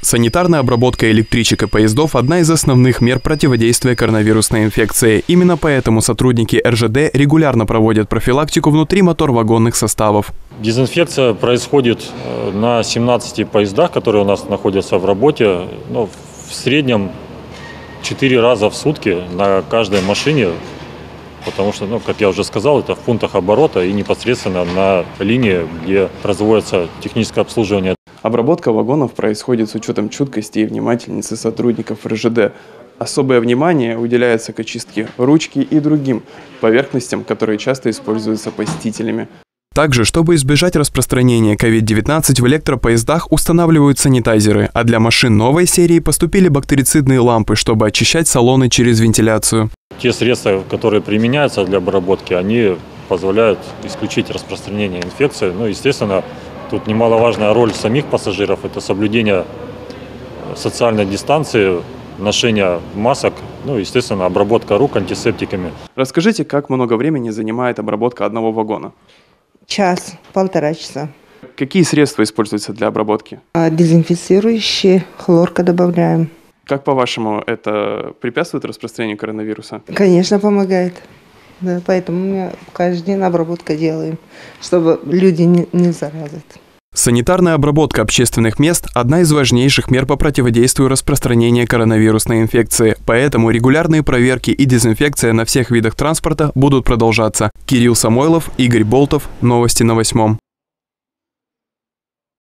Санитарная обработка электричек и поездов – одна из основных мер противодействия коронавирусной инфекции. Именно поэтому сотрудники РЖД регулярно проводят профилактику внутри мотор-вагонных составов. Дезинфекция происходит на 17 поездах, которые у нас находятся в работе. В среднем 4 раза в сутки на каждой машине, потому что, как я уже сказал, это в пунктах оборота и непосредственно на линии, где производится техническое обслуживание. Обработка вагонов происходит с учетом чуткости и внимательности сотрудников РЖД. Особое внимание уделяется к очистке ручки и другим поверхностям, которые часто используются посетителями. Также, чтобы избежать распространения COVID-19, в электропоездах устанавливают санитайзеры, а для машин новой серии поступили бактерицидные лампы, чтобы очищать салоны через вентиляцию. Те средства, которые применяются для обработки, они позволяют исключить распространение инфекции. Естественно, тут немаловажная роль самих пассажиров – это соблюдение социальной дистанции, ношение масок, естественно, обработка рук антисептиками. Расскажите, как много времени занимает обработка одного вагона? Час, 1,5 часа. Какие средства используются для обработки? Дезинфицирующие, хлорка добавляем. Как, по-вашему, это препятствует распространению коронавируса? Конечно, помогает. Да, поэтому мы каждый день обработку делаем, чтобы люди не заразят. Санитарная обработка общественных мест – одна из важнейших мер по противодействию распространению коронавирусной инфекции. Поэтому регулярные проверки и дезинфекция на всех видах транспорта будут продолжаться. Кирилл Самойлов, Игорь Болтов. Новости на 8.